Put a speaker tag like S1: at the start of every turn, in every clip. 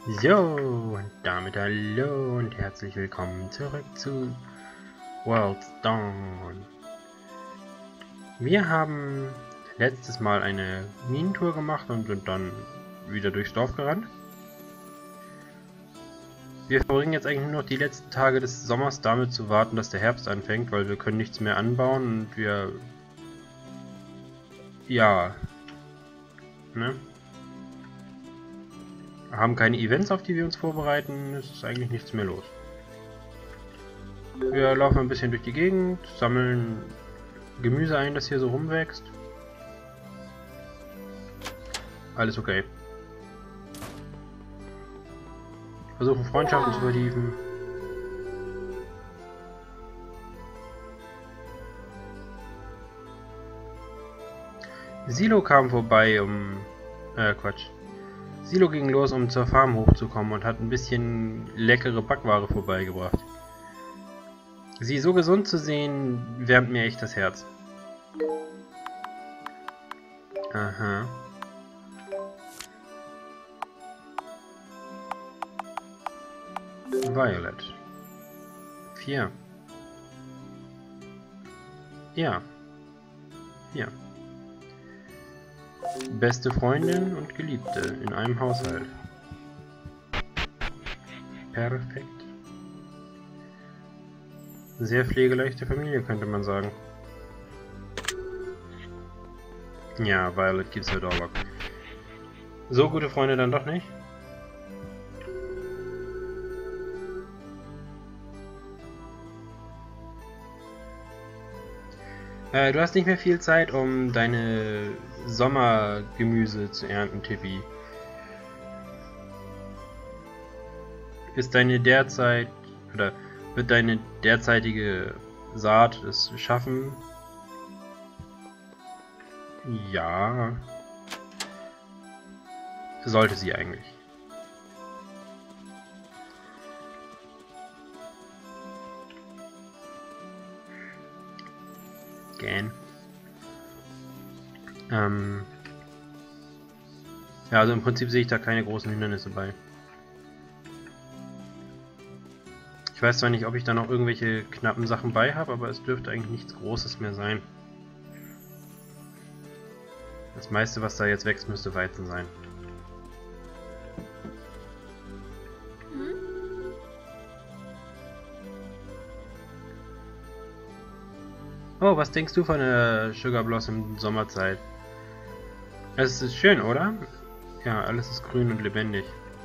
S1: So, und damit hallo und herzlich willkommen zurück zu World's Dawn. Wir haben letztes Mal eine Minentour gemacht und sind dann wieder durchs Dorf gerannt. Wir verbringen jetzt eigentlich nur noch die letzten Tage des Sommers damit zu warten, dass der Herbst anfängt, weil wir können nichts mehr anbauen und wir... ja... ne? Haben keine Events, auf die wir uns vorbereiten, es ist eigentlich nichts mehr los. Wir laufen ein bisschen durch die Gegend, sammeln Gemüse ein, das hier so rumwächst. Alles okay. Versuchen Freundschaften zu vertiefen. Silo kam vorbei, Quatsch. Silo ging los, um zur Farm hochzukommen und hat ein bisschen leckere Backware vorbeigebracht. Sie so gesund zu sehen, wärmt mir echt das Herz. Aha. Violet. 4. Ja. Hier. Beste Freundin und Geliebte in einem Haushalt. Perfekt. Sehr pflegeleichte Familie, könnte man sagen. Ja, Violet gibt's ja Dorlock. So gute Freunde dann doch nicht? Du hast nicht mehr viel Zeit, um deine Sommergemüse zu ernten, Tiffy. Ist deine derzeit, oder wird deine derzeitige Saat es schaffen? Ja. Sollte sie eigentlich. Gähn. Ja, also im Prinzip sehe ich da keine großen Hindernisse bei. Ich weiß zwar nicht, ob ich da noch irgendwelche knappen Sachen bei habe, aber es dürfte eigentlich nichts Großes mehr sein. Das meiste, was da jetzt wächst, müsste Weizen sein. Oh, was denkst du von der Sugar Blossom Sommerzeit? Es ist schön, oder? Ja, alles ist grün und lebendig.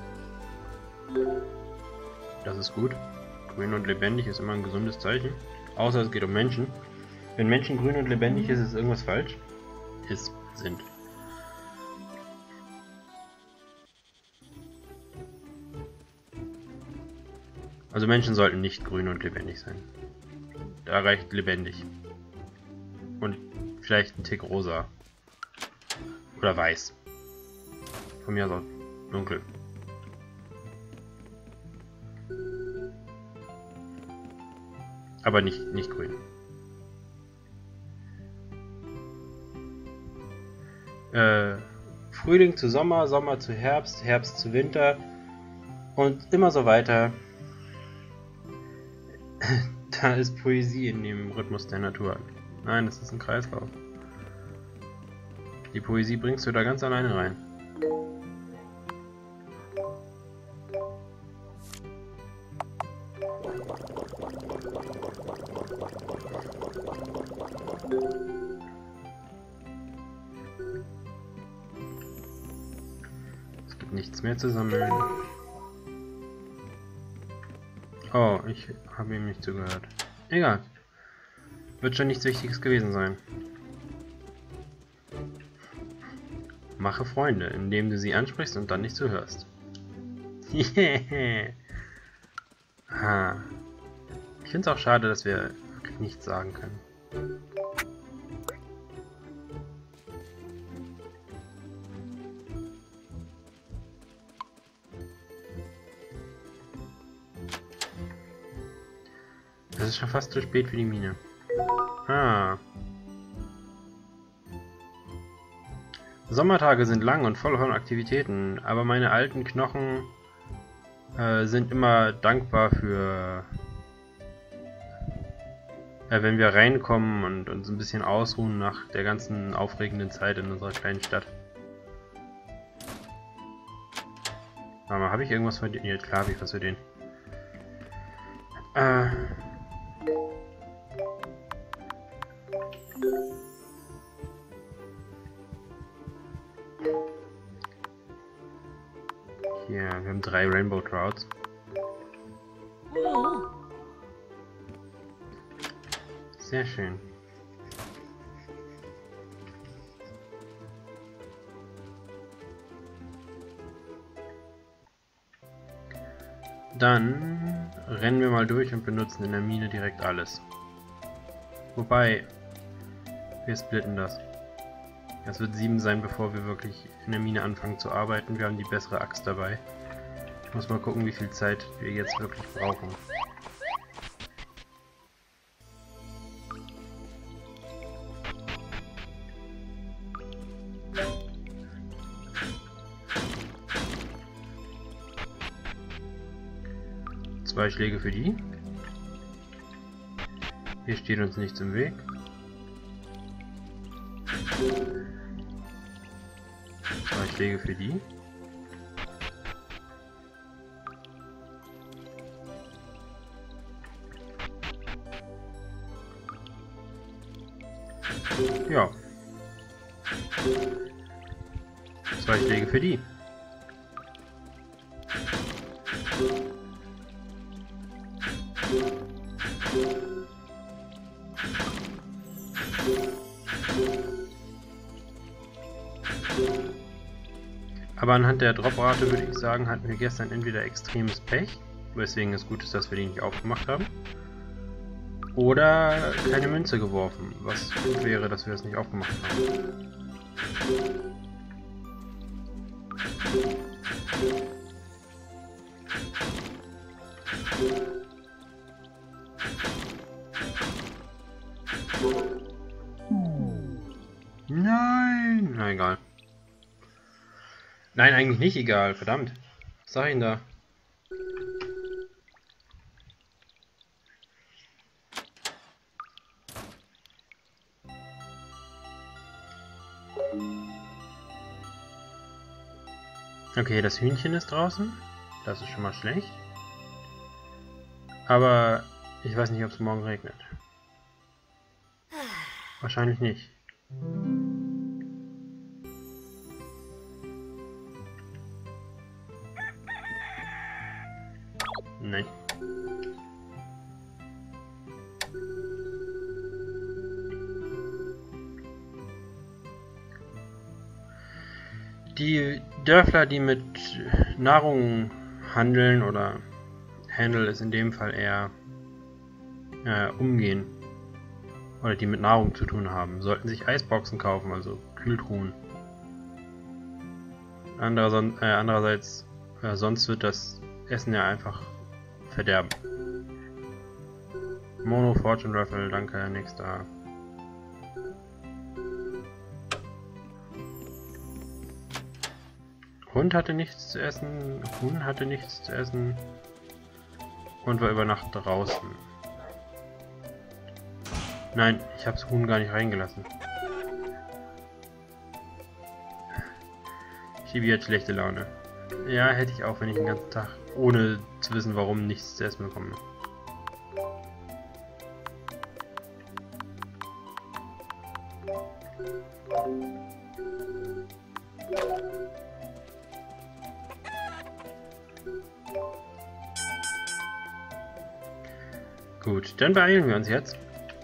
S1: Das ist gut. Grün und lebendig ist immer ein gesundes Zeichen. Außer es geht um Menschen. Wenn Menschen grün und lebendig ist irgendwas falsch. Sind. Also Menschen sollten nicht grün und lebendig sein. Da reicht lebendig. Und vielleicht ein Tick rosa. Oder weiß. Von mir aus auch dunkel. Aber nicht grün. Frühling zu Sommer, Sommer zu Herbst, Herbst zu Winter und immer so weiter. Da ist Poesie in dem Rhythmus der Natur. Nein, das ist ein Kreislauf. Die Poesie bringst du da ganz alleine rein. Es gibt nichts mehr zu sammeln. Oh, ich habe ihm nicht zugehört. Egal. Wird schon nichts Wichtiges gewesen sein. Mache Freunde, indem du sie ansprichst und dann nicht zuhörst. Yeah. Ha. Ich finde es auch schade, dass wir wirklich nichts sagen können. Es ist schon fast zu spät für die Mine. Ah. Sommertage sind lang und voll von Aktivitäten, aber meine alten Knochen sind immer dankbar für, wenn wir reinkommen und uns ein bisschen ausruhen nach der ganzen aufregenden Zeit in unserer kleinen Stadt. Aber habe ich irgendwas für den? Ja, klar habe ich was für den. Hier, wir haben 3 Rainbow Trouts. Sehr schön. Dann rennen wir mal durch und benutzen in der Mine direkt alles. Wobei, wir splitten das. Es wird 7 sein, bevor wir wirklich in der Mine anfangen zu arbeiten. Wir haben die bessere Axt dabei. Ich muss mal gucken, wie viel Zeit wir jetzt wirklich brauchen. Zwei Schläge für die. Hier steht uns nichts im Weg. Zwei Schläge für die. Ja. Zwei Schläge für die. Aber anhand der Droprate würde ich sagen, hatten wir gestern entweder extremes Pech, weswegen es gut ist, dass wir die nicht aufgemacht haben, oder keine Münze geworfen, was gut wäre, dass wir es nicht aufgemacht haben. Nein! Na egal. Nein, eigentlich nicht egal, verdammt. Was sag ich denn da? Okay, das Hühnchen ist draußen. Das ist schon mal schlecht. Aber ich weiß nicht, ob es morgen regnet. Wahrscheinlich nicht. Nein. Die Dörfler, die mit Nahrung handeln, oder Handel ist in dem Fall eher umgehen, oder die mit Nahrung zu tun haben, sollten sich Eisboxen kaufen, also Kühltruhen. Andererseits, sonst wird das Essen ja einfach verderben. Mono Fortune Raffle, danke, nächster. Hund hatte nichts zu essen, Huhn hatte nichts zu essen und war über Nacht draußen. Nein, ich habe das Huhn gar nicht reingelassen. Chibi hat schlechte Laune. Ja, hätte ich auch, wenn ich den ganzen Tag, ohne zu wissen warum, nichts zu essen bekomme. Gut, dann beeilen wir uns jetzt.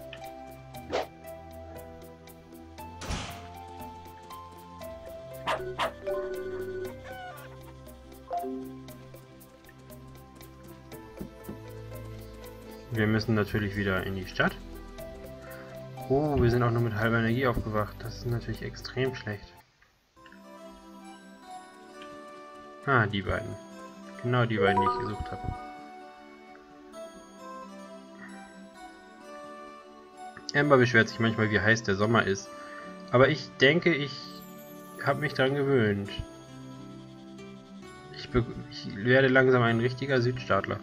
S1: Wir müssen natürlich wieder in die Stadt. Oh, wir sind auch nur mit halber Energie aufgewacht. Das ist natürlich extrem schlecht. Ah, die beiden. Genau die beiden, die ich gesucht habe. Amber beschwert sich manchmal, wie heiß der Sommer ist. Aber ich denke, ich habe mich daran gewöhnt. Ich werde langsam ein richtiger Südstaatler.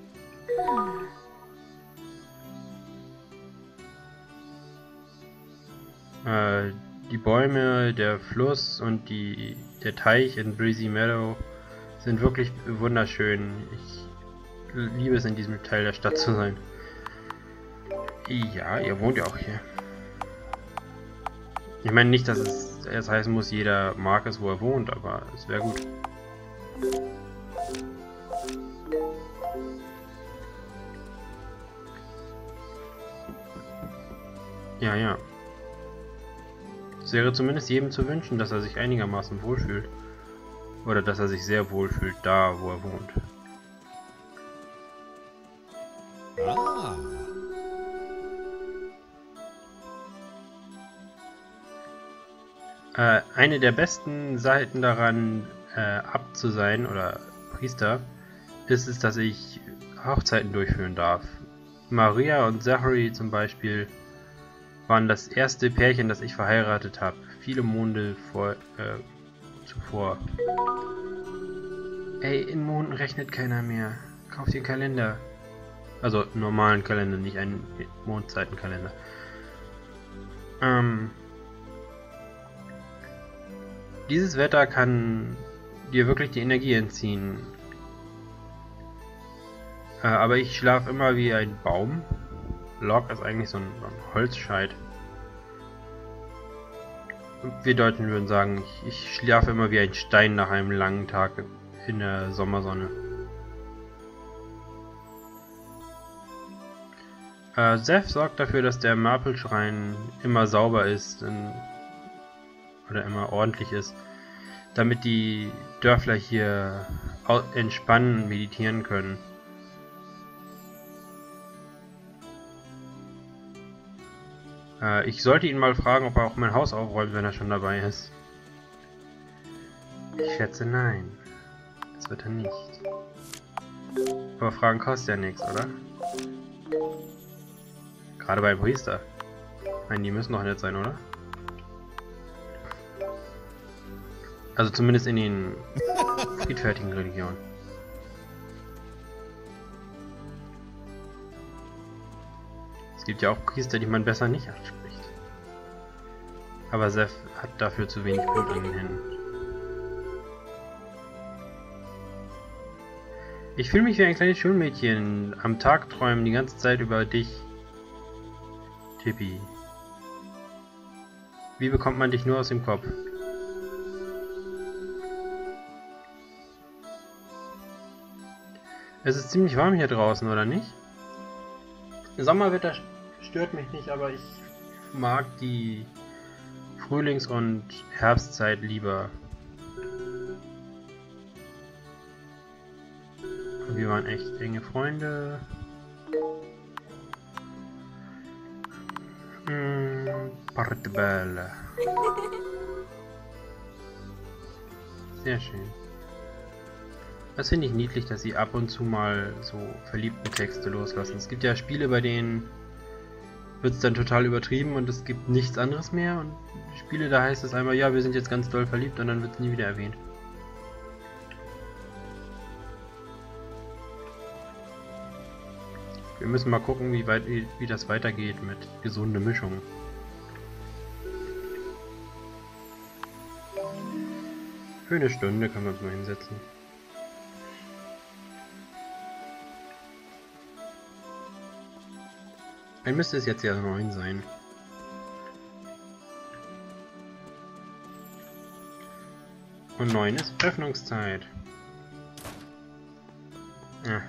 S1: Die Bäume, der Fluss und der Teich in Breezy Meadow sind wirklich wunderschön. Ich liebe es, in diesem Teil der Stadt zu sein. Ja, ihr wohnt ja auch hier. Ich meine nicht, dass es jetzt heißen muss, jeder mag es, wo er wohnt, aber es wäre gut. Ja, ja. Es wäre zumindest jedem zu wünschen, dass er sich einigermaßen wohlfühlt. Oder dass er sich sehr wohlfühlt, da wo er wohnt. Ah. Eine der besten Seiten daran, Abt zu sein oder Priester, ist es, dass ich Hochzeiten durchführen darf. Maria und Zachary zum Beispiel waren das erste Pärchen, das ich verheiratet habe. Viele Monde zuvor. Ey, in Monden rechnet keiner mehr. Kauf dir einen Kalender. Also einen normalen Kalender, nicht einen Mondzeitenkalender. Dieses Wetter kann dir wirklich die Energie entziehen. Aber ich schlafe immer wie ein Baum. Log ist eigentlich so ein Holzscheit. Wir Deutschen würden sagen, ich schlafe immer wie ein Stein nach einem langen Tag in der Sommersonne. Seth sorgt dafür, dass der Maple-Schrein immer sauber ist oder immer ordentlich ist, damit die Dörfler hier entspannen und meditieren können. Ich sollte ihn mal fragen, ob er auch mein Haus aufräumt, wenn er schon dabei ist. Ich schätze nein. Das wird er nicht. Aber Fragen kostet ja nichts, oder? Gerade beim Priester. Nein, die müssen doch nett sein, oder? Also zumindest in den friedfertigen Religionen. Es gibt ja auch Priester, die man besser nicht anspricht. Aber Seth hat dafür zu wenig Blut an den Händen. Ich fühle mich wie ein kleines Schulmädchen. Am Tag träumen die ganze Zeit über dich. Tippi. Wie bekommt man dich nur aus dem Kopf? Es ist ziemlich warm hier draußen, oder nicht? Sommerwetter stört mich nicht, aber ich mag die Frühlings- und Herbstzeit lieber. Wir waren echt enge Freunde. Portobello. Sehr schön. Das finde ich niedlich, dass sie ab und zu mal so verliebte Texte loslassen. Es gibt ja Spiele, bei denen wird es dann total übertrieben und es gibt nichts anderes mehr. Und Spiele, da heißt es einmal, ja, wir sind jetzt ganz doll verliebt und dann wird es nie wieder erwähnt. Wir müssen mal gucken, wie das weitergeht mit gesunder Mischung. Für eine Stunde können wir uns mal hinsetzen. Dann müsste es jetzt ja 9 sein. Und 9 ist Öffnungszeit. Ja.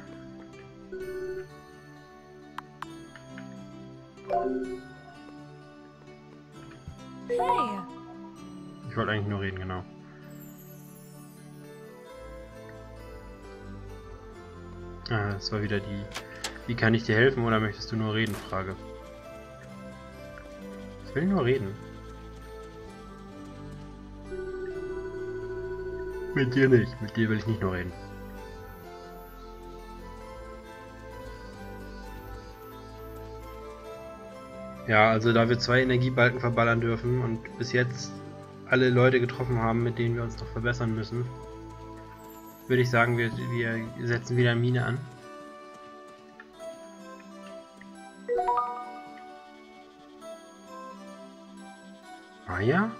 S2: Hey.
S1: Ich wollte eigentlich nur reden, genau. Ah, das war wieder die "Wie kann ich dir helfen oder möchtest du nur reden?" Frage. Ich will nur reden. Mit dir nicht. Mit dir will ich nicht nur reden. Ja, also da wir 2 Energiebalken verballern dürfen und bis jetzt alle Leute getroffen haben, mit denen wir uns noch verbessern müssen, würde ich sagen, wir setzen wieder eine Mine an. Maya?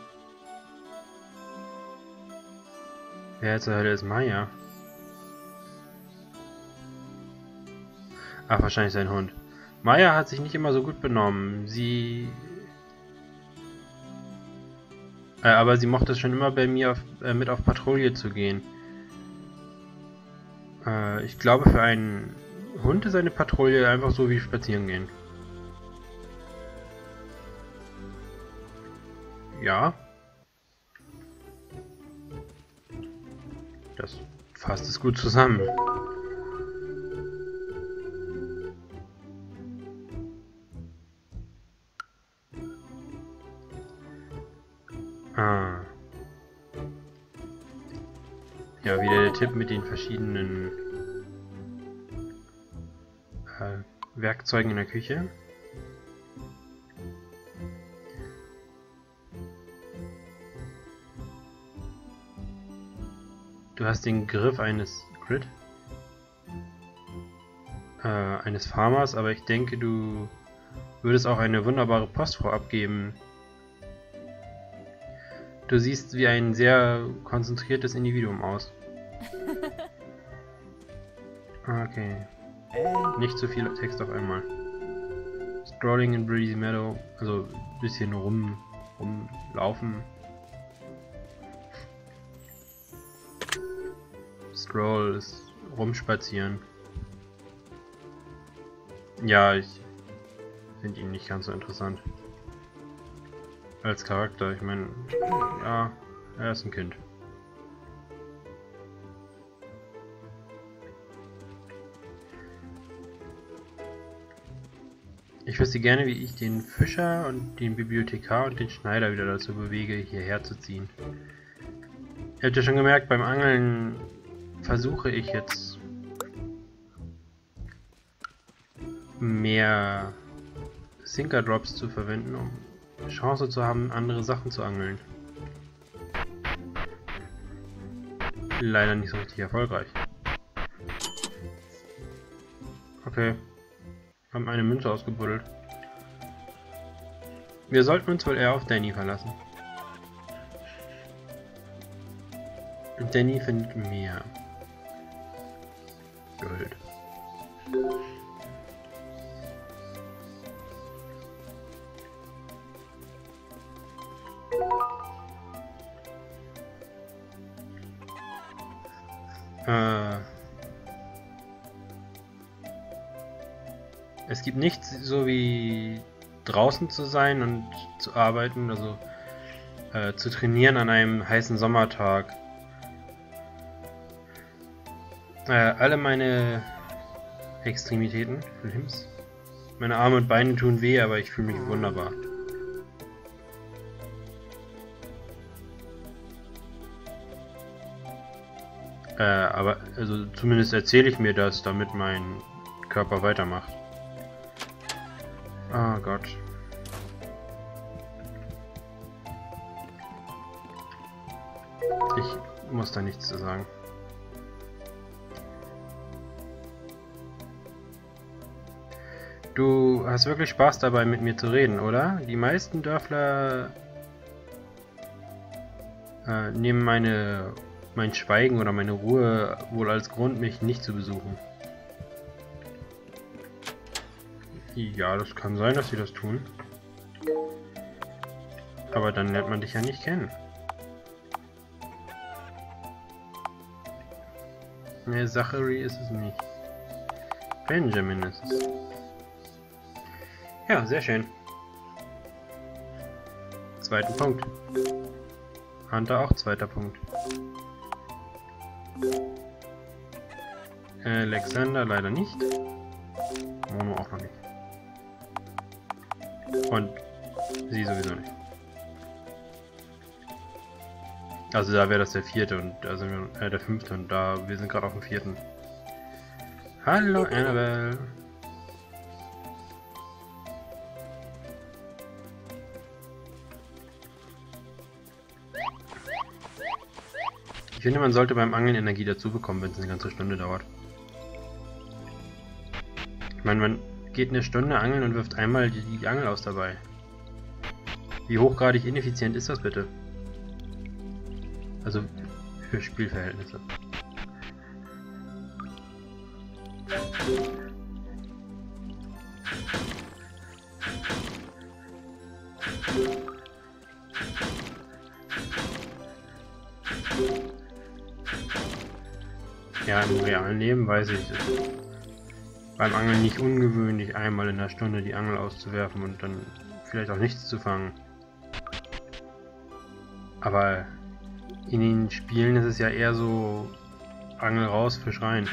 S1: Wer zur Hölle ist Maya? Ach, wahrscheinlich sein Hund. Maya hat sich nicht immer so gut benommen. Aber sie mochte es schon immer bei mir mit auf Patrouille zu gehen. Ich glaube, für einen Hund ist eine Patrouille einfach so wie spazieren gehen. Ja. Das fasst es gut zusammen. Ah. Ja, wieder der Tipp mit den verschiedenen Werkzeugen in der Küche. Du hast den Griff eines eines Farmers, aber ich denke, du würdest auch eine wunderbare Postfrau abgeben. Du siehst wie ein sehr konzentriertes Individuum aus. Okay. Nicht zu viel Text auf einmal. Strolling in Breezy Meadow, also ein bisschen rumlaufen. Stroll ist rumspazieren. Ja, ich finde ihn nicht ganz so interessant. Als Charakter, ich meine, ja, er ist ein Kind. Ich wüsste gerne, wie ich den Fischer und den Bibliothekar und den Schneider wieder dazu bewege, hierher zu ziehen. Ihr habt ja schon gemerkt, beim Angeln versuche ich jetzt mehr Sinker Drops zu verwenden, um Chance zu haben, andere Sachen zu angeln. Leider nicht so richtig erfolgreich. Okay. Haben eine Münze ausgebuddelt. Wir sollten uns wohl eher auf Danny verlassen. Danny findet mehr Gold. Es gibt nichts so wie draußen zu sein und zu arbeiten, also zu trainieren an einem heißen Sommertag. Alle meine Extremitäten, Limbs, meine Arme und Beine tun weh, aber ich fühle mich wunderbar. Aber also zumindest erzähle ich mir das, damit mein Körper weitermacht. Oh Gott. Ich muss da nichts zu sagen. Du hast wirklich Spaß dabei, mit mir zu reden, oder? Die meisten Dörfler nehmen mein Schweigen oder meine Ruhe wohl als Grund, mich nicht zu besuchen. Ja, das kann sein, dass sie das tun. Aber dann lernt man dich ja nicht kennen. Ne, Zachary ist es nicht. Benjamin ist es. Ja, sehr schön. Zweiten Punkt. Hunter auch zweiter Punkt. Alexander leider nicht. Mono auch noch nicht. Und sie sowieso nicht. Also da wäre das der vierte und da sind wir der fünfte und wir sind gerade auf dem vierten. Hallo Annabelle. Ich finde, man sollte beim Angeln Energie dazu bekommen, wenn es eine ganze Stunde dauert. Ich meine, man geht eine Stunde angeln und wirft einmal die Angel aus dabei. Wie hochgradig ineffizient ist das bitte? Also für Spielverhältnisse. Ja, im realen Leben weiß ich, beim Angeln nicht ungewöhnlich, einmal in der Stunde die Angel auszuwerfen und dann vielleicht auch nichts zu fangen. Aber in den Spielen ist es ja eher so Angel raus, Fisch rein.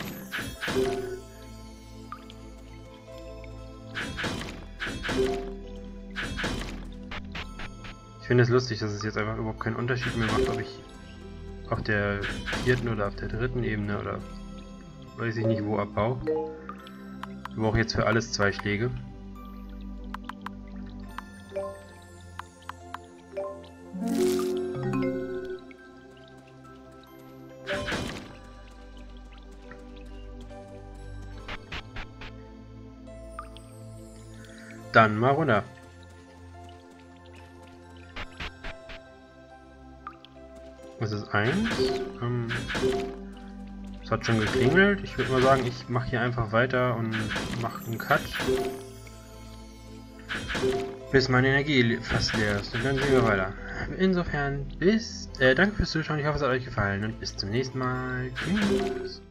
S1: Ich finde es lustig, dass es jetzt einfach überhaupt keinen Unterschied mehr macht, ob ich auf der 4. oder auf der 3. Ebene oder weiß ich nicht wo abbau. Ich brauche jetzt für alles 2 Schläge. Dann mal runter. Was ist 1? Es hat schon geklingelt. Ich würde mal sagen, ich mache hier einfach weiter und mache einen Cut. Bis meine Energie fast leer ist. Und dann sehen wir weiter. Insofern, danke fürs Zuschauen. Ich hoffe, es hat euch gefallen. Und bis zum nächsten Mal. Tschüss.